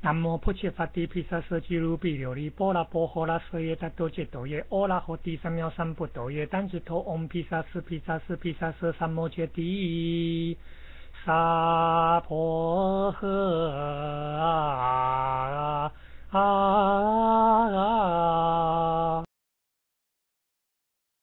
南无普切法地毗萨舍基卢比琉璃波拉波诃拉舍耶达多杰多耶阿拉诃地三藐三不多耶但智陀唵毗萨斯毗萨斯毗萨舍三摩揭谛萨婆诃。